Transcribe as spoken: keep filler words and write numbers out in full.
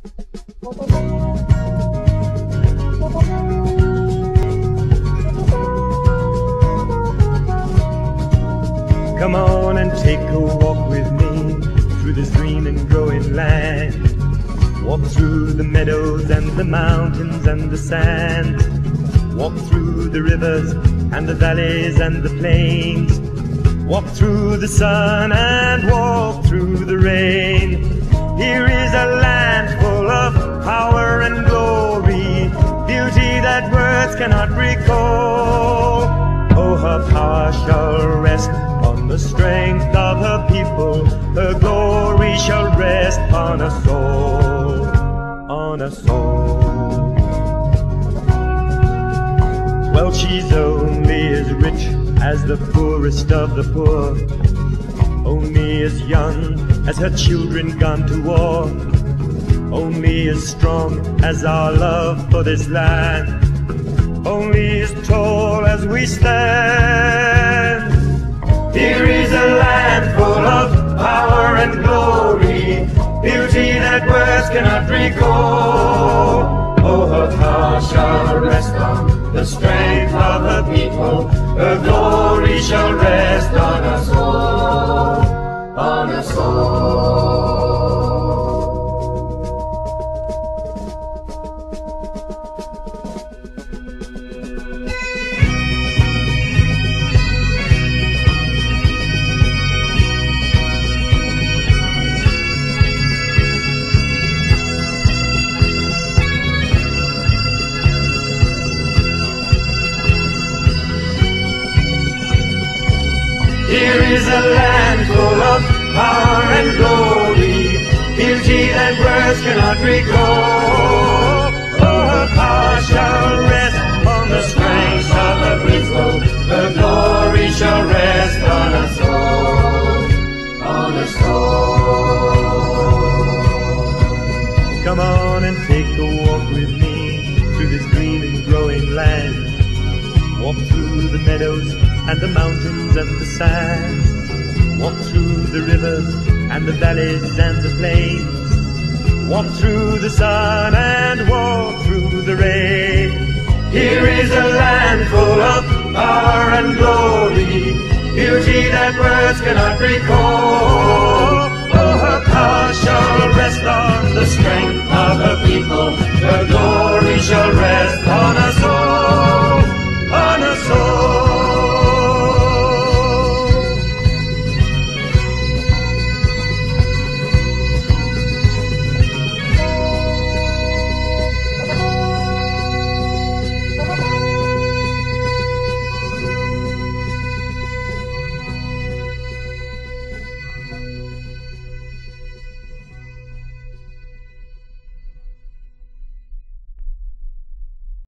Come on and take a walk with me through this green and growing land. Walk through the meadows and the mountains and the sand. Walk through the rivers and the valleys and the plains. Walk through the sun and walk through the rain. Here is a land full of power and glory, beauty that words cannot recall. Oh, her power shall rest on the strength of her people. Her glory shall rest on us all, on us all. Well, she's only as rich as the poorest of the poor, only as young as her children gone to war, only as strong as our love for this land, only as tall as we stand. Here is a land full of power and glory, beauty that words cannot recall. Oh, her power shall rest on the strength of her people. Her glory shall rest on us all, on us all. Here is a land full of power and glory, beauty that words cannot recall. Oh, her power shall rest on the strength of her people. Her glory shall rest on us all, on us all. Come on and take a walk with me through this green and growing land. Walk through the meadows and the mountains and the sand. Walk through the rivers and the valleys and the plains. Walk through the sun and walk through the rain. Here is a land full of power and glory, beauty that words cannot recall. Oh, her power shall rest on the strength